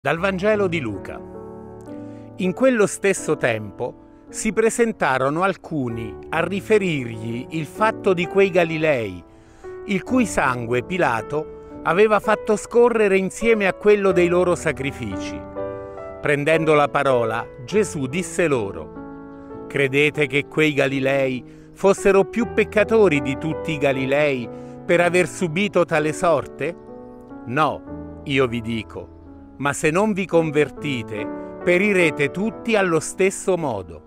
Dal Vangelo di Luca. In quello stesso tempo si presentarono alcuni a riferirgli il fatto di quei Galilei, il cui sangue Pilato aveva fatto scorrere insieme a quello dei loro sacrifici. Prendendo la parola, Gesù disse loro: «Credete che quei Galilei fossero più peccatori di tutti i Galilei per aver subito tale sorte? No, io vi dico. Ma se non vi convertite, perirete tutti allo stesso modo.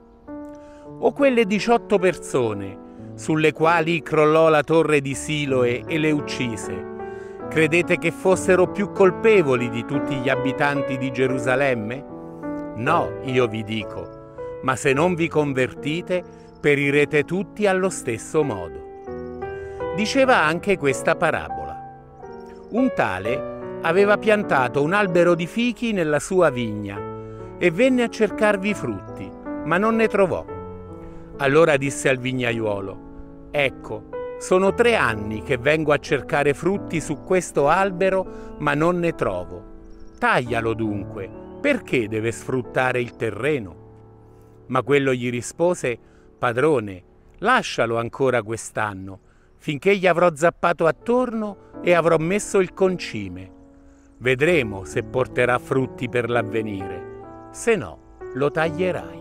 O quelle 18 persone sulle quali crollò la torre di Siloe e le uccise, credete che fossero più colpevoli di tutti gli abitanti di Gerusalemme? No, io vi dico, ma se non vi convertite, perirete tutti allo stesso modo. Diceva anche questa parabola. Un tale aveva piantato un albero di fichi nella sua vigna e venne a cercarvi frutti, ma non ne trovò. Allora disse al vignaiuolo: «Ecco, sono 3 anni che vengo a cercare frutti su questo albero, ma non ne trovo. Taglialo dunque, perché deve sfruttare il terreno?» Ma quello gli rispose: «Padrone, lascialo ancora quest'anno, finché gli avrò zappato attorno e avrò messo il concime. Vedremo se porterà frutti per l'avvenire, se no lo taglierai».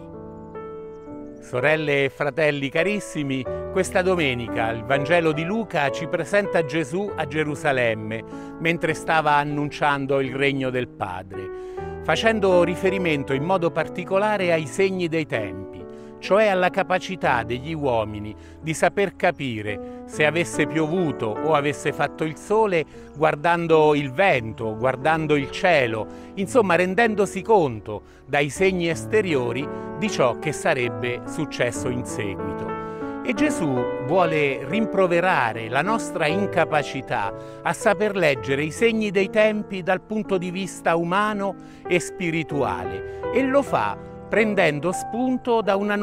Sorelle e fratelli carissimi, questa domenica il Vangelo di Luca ci presenta Gesù a Gerusalemme mentre stava annunciando il regno del Padre, facendo riferimento in modo particolare ai segni dei tempi, cioè alla capacità degli uomini di saper capire se avesse piovuto o avesse fatto il sole guardando il vento, guardando il cielo, insomma rendendosi conto dai segni esteriori di ciò che sarebbe successo in seguito. E Gesù vuole rimproverare la nostra incapacità a saper leggere i segni dei tempi dal punto di vista umano e spirituale, e lo fa prendendo spunto da una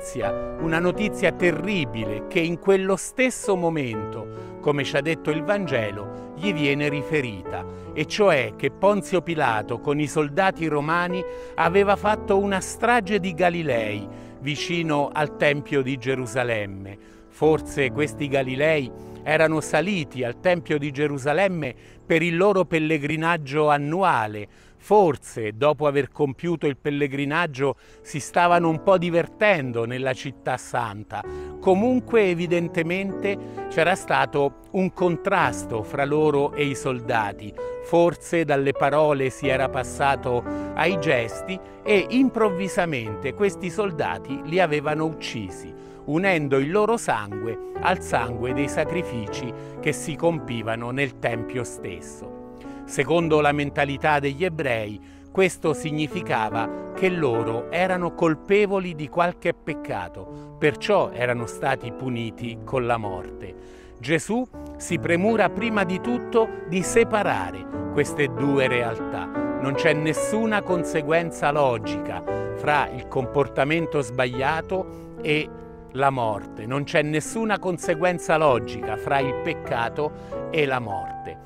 notizia terribile che in quello stesso momento, come ci ha detto il Vangelo, gli viene riferita, e cioè che Ponzio Pilato con i soldati romani aveva fatto una strage di Galilei vicino al Tempio di Gerusalemme. Forse questi Galilei erano saliti al Tempio di Gerusalemme per il loro pellegrinaggio annuale. Forse, dopo aver compiuto il pellegrinaggio, si stavano un po' divertendo nella città santa. Comunque, evidentemente, c'era stato un contrasto fra loro e i soldati. Forse dalle parole si era passato ai gesti e improvvisamente questi soldati li avevano uccisi, unendo il loro sangue al sangue dei sacrifici che si compivano nel Tempio stesso. Secondo la mentalità degli ebrei, questo significava che loro erano colpevoli di qualche peccato, perciò erano stati puniti con la morte. Gesù si premura prima di tutto di separare queste due realtà. Non c'è nessuna conseguenza logica fra il comportamento sbagliato e la morte, non c'è nessuna conseguenza logica fra il peccato e la morte.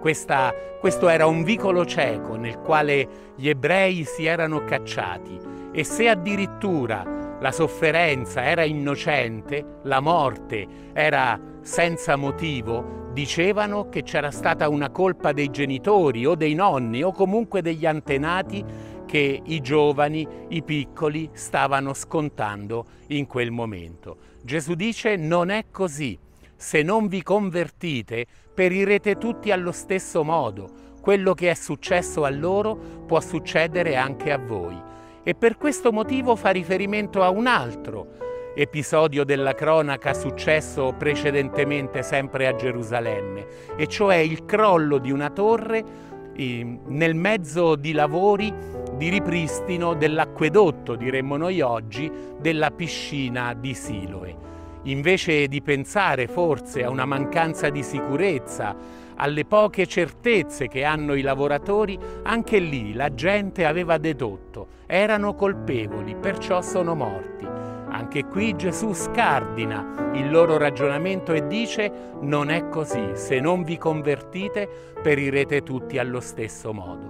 Questo era un vicolo cieco nel quale gli ebrei si erano cacciati, e se addirittura la sofferenza era innocente, la morte era senza motivo, dicevano che c'era stata una colpa dei genitori o dei nonni o comunque degli antenati che i giovani, i piccoli, stavano scontando in quel momento. Gesù dice: non è così. Se non vi convertite, perirete tutti allo stesso modo. Quello che è successo a loro può succedere anche a voi. E per questo motivo fa riferimento a un altro episodio della cronaca successo precedentemente sempre a Gerusalemme, e cioè il crollo di una torre nel mezzo di lavori di ripristino dell'acquedotto, diremmo noi oggi, della piscina di Siloe. Invece di pensare forse a una mancanza di sicurezza, alle poche certezze che hanno i lavoratori, anche lì la gente aveva dedotto: erano colpevoli, perciò sono morti. Anche qui Gesù scardina il loro ragionamento e dice: non è così, se non vi convertite perirete tutti allo stesso modo.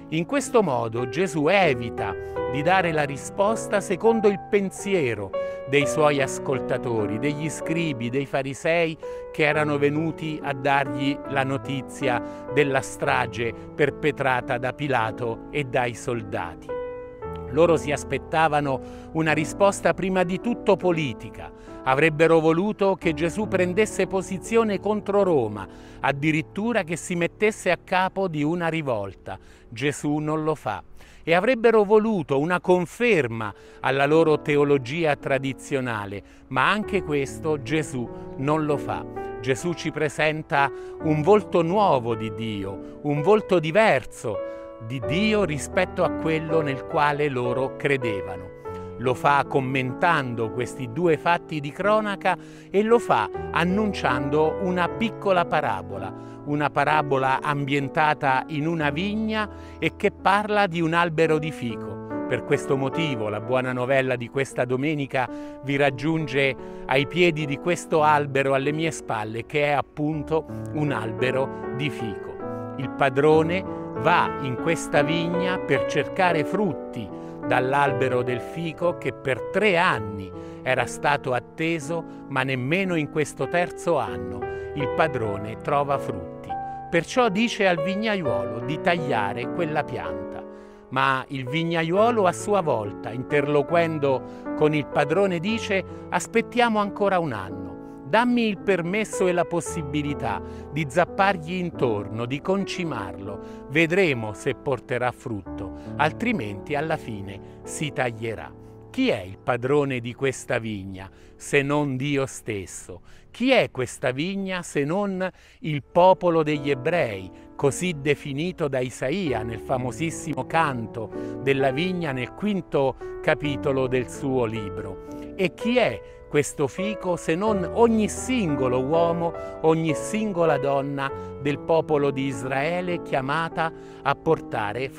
In questo modo Gesù evita di dare la risposta secondo il pensiero dei suoi ascoltatori, degli scribi, dei farisei che erano venuti a dargli la notizia della strage perpetrata da Pilato e dai soldati. Loro si aspettavano una risposta prima di tutto politica. Avrebbero voluto che Gesù prendesse posizione contro Roma, addirittura che si mettesse a capo di una rivolta. Gesù non lo fa. E avrebbero voluto una conferma alla loro teologia tradizionale, ma anche questo Gesù non lo fa. Gesù ci presenta un volto nuovo di Dio, un volto diverso di Dio rispetto a quello nel quale loro credevano. Lo fa commentando questi due fatti di cronaca e lo fa annunciando una piccola parabola, una parabola ambientata in una vigna e che parla di un albero di fico. Per questo motivo la buona novella di questa domenica vi raggiunge ai piedi di questo albero alle mie spalle, che è appunto un albero di fico. Il padrone va in questa vigna per cercare frutti dall'albero del fico che per 3 anni era stato atteso, ma nemmeno in questo terzo anno il padrone trova frutti. Perciò dice al vignaiuolo di tagliare quella pianta. Ma il vignaiuolo a sua volta, interloquendo con il padrone, dice: aspettiamo ancora un anno. Dammi il permesso e la possibilità di zappargli intorno, di concimarlo. Vedremo se porterà frutto, altrimenti alla fine si taglierà. Chi è il padrone di questa vigna se non Dio stesso? Chi è questa vigna se non il popolo degli ebrei, così definito da Isaia nel famosissimo canto della vigna nel 5° capitolo del suo libro? E chi è questo fico se non ogni singolo uomo, ogni singola donna del popolo di Israele chiamata a portare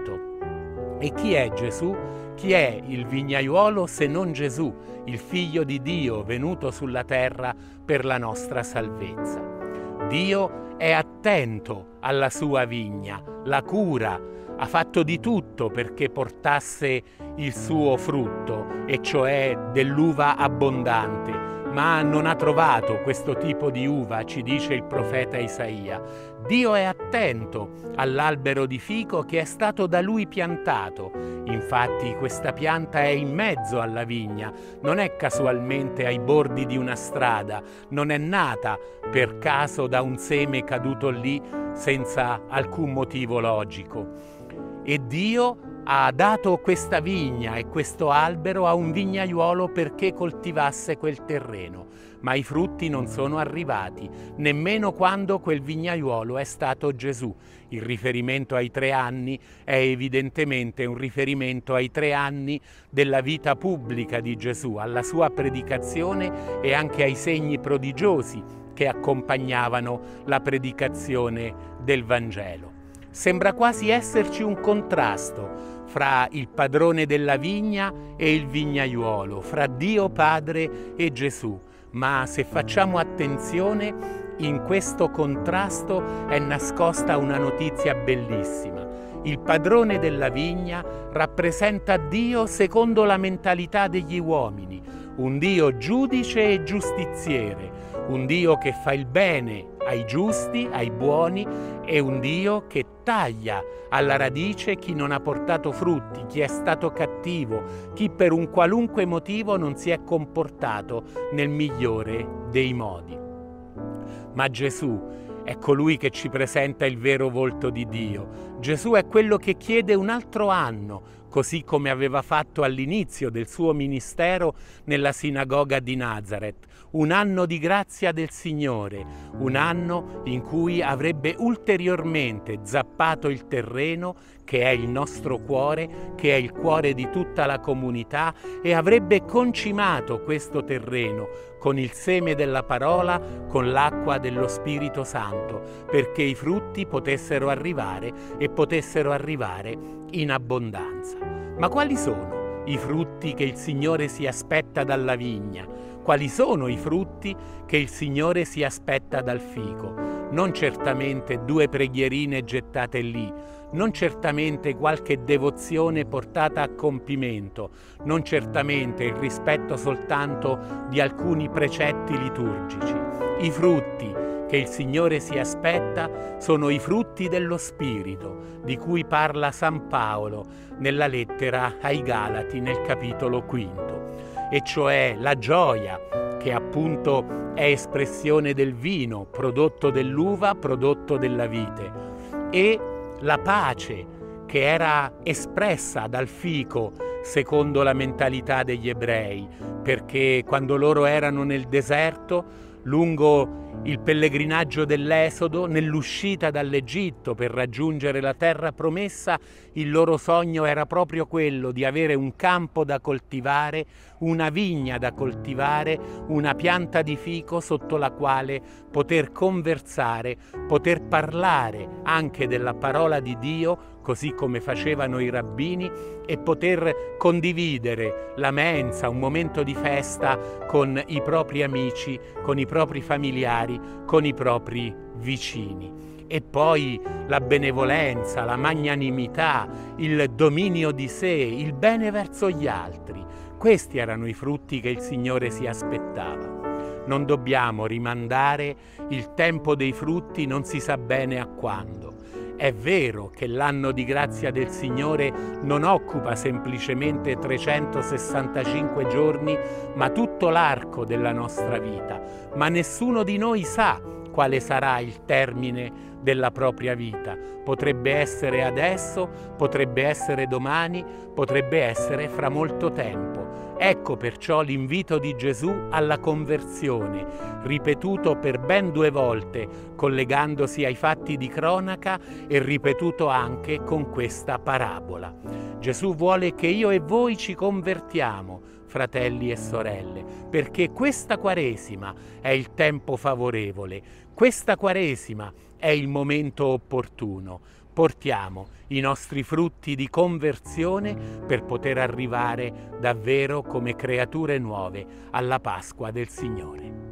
frutto? E chi è Gesù? Chi è il vignaiuolo se non Gesù, il Figlio di Dio venuto sulla terra per la nostra salvezza? Dio è attento alla sua vigna, la cura, ha fatto di tutto perché portasse il suo frutto, e cioè dell'uva abbondante, ma non ha trovato questo tipo di uva, ci dice il profeta Isaia. Dio è attento all'albero di fico che è stato da lui piantato. Infatti questa pianta è in mezzo alla vigna, non è casualmente ai bordi di una strada, non è nata per caso da un seme caduto lì senza alcun motivo logico. E Dio ha dato questa vigna e questo albero a un vignaiuolo perché coltivasse quel terreno, ma i frutti non sono arrivati, nemmeno quando quel vignaiuolo è stato Gesù. Il riferimento ai 3 anni è evidentemente un riferimento ai 3 anni della vita pubblica di Gesù, alla sua predicazione e anche ai segni prodigiosi che accompagnavano la predicazione del Vangelo. Sembra quasi esserci un contrasto fra il padrone della vigna e il vignaiuolo, fra Dio Padre e Gesù. Ma se facciamo attenzione, in questo contrasto è nascosta una notizia bellissima. Il padrone della vigna rappresenta Dio secondo la mentalità degli uomini, un Dio giudice e giustiziere, un Dio che fa il bene ai giusti, ai buoni, e un Dio che taglia alla radice chi non ha portato frutti, chi è stato cattivo, chi per un qualunque motivo non si è comportato nel migliore dei modi. Ma Gesù è colui che ci presenta il vero volto di Dio. Gesù è quello che chiede un altro anno, così come aveva fatto all'inizio del suo ministero nella sinagoga di Nazaret, un anno di grazia del Signore, un anno in cui avrebbe ulteriormente zappato il terreno che è il nostro cuore, che è il cuore di tutta la comunità, e avrebbe concimato questo terreno con il seme della parola, con l'acqua dello Spirito Santo, perché i frutti potessero arrivare e potessero arrivare in abbondanza. Ma quali sono i frutti che il Signore si aspetta dalla vigna? Quali sono i frutti che il Signore si aspetta dal fico? Non certamente 2 preghierine gettate lì, non certamente qualche devozione portata a compimento, non certamente il rispetto soltanto di alcuni precetti liturgici. I frutti che il Signore si aspetta sono i frutti dello Spirito, di cui parla San Paolo nella lettera ai Galati nel capitolo 5, e cioè la gioia, che appunto è espressione del vino, prodotto dell'uva, prodotto della vite, e la pace, che era espressa dal fico secondo la mentalità degli ebrei, perché quando loro erano nel deserto, lungo il pellegrinaggio dell'Esodo, nell'uscita dall'Egitto per raggiungere la terra promessa, il loro sogno era proprio quello di avere un campo da coltivare, una vigna da coltivare, una pianta di fico sotto la quale poter conversare, poter parlare anche della parola di Dio, così come facevano i rabbini, e poter condividere la mensa, un momento di festa con i propri amici, con i propri familiari, con i propri vicini. E poi la benevolenza, la magnanimità, il dominio di sé, il bene verso gli altri. Questi erano i frutti che il Signore si aspettava. Non dobbiamo rimandare il tempo dei frutti, non si sa bene a quando. È vero che l'anno di grazia del Signore non occupa semplicemente 365 giorni, ma tutto l'arco della nostra vita. Ma nessuno di noi sa quale sarà il termine della propria vita. Potrebbe essere adesso, potrebbe essere domani, potrebbe essere fra molto tempo. Ecco perciò l'invito di Gesù alla conversione, ripetuto per ben 2 volte, collegandosi ai fatti di cronaca e ripetuto anche con questa parabola. Gesù vuole che io e voi ci convertiamo, fratelli e sorelle, perché questa Quaresima è il tempo favorevole, questa Quaresima è il momento opportuno. Portiamo i nostri frutti di conversione per poter arrivare davvero come creature nuove alla Pasqua del Signore.